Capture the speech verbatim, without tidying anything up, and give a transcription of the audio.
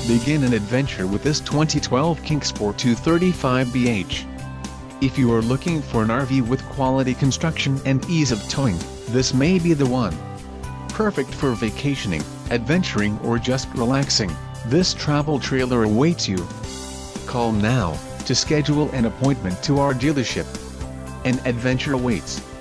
Begin an adventure with this twenty twelve Kingsport two thirty-five B H. If you are looking for an R V with quality construction and ease of towing, this may be the one. Perfect for vacationing, adventuring or just relaxing, this travel trailer awaits you. Call now to schedule an appointment to our dealership. An adventure awaits.